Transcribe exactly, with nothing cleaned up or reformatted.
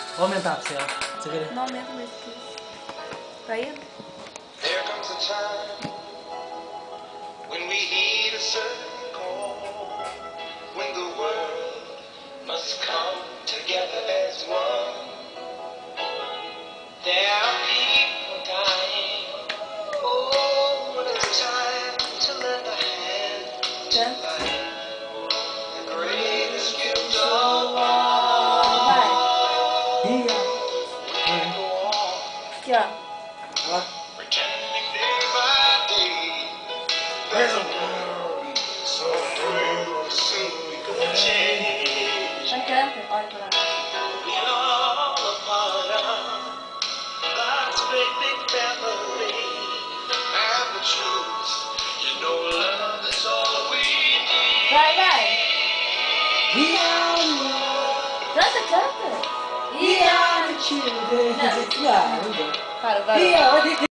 Vou aumentar pra você, ó. Você quer? Não aumenta mais que isso. Tá indo? There comes a time when we heed a certain call, when the world must come together as one. There are people dying. Oh, what a time to lend a hand to Canta. life. The greatest gift of Vai. all. Ih, We go on Aqui, ó. ó. Ó. pretending day by day. There's a world someday soon we gonna change. Vai, canta. Olha pra lá. We all a part of God's great big family. And the truth, you know, love is all we need. Vai, vai. We are the world. Canta, canta. We are the children. Não. Ah, não deu. Para, vai. We are the